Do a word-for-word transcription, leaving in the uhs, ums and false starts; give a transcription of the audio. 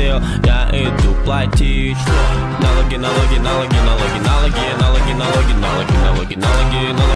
хотел, я иду платить. Налоги, налоги, налоги, налоги, налоги, налоги, налоги, налоги, налоги, налоги, налоги.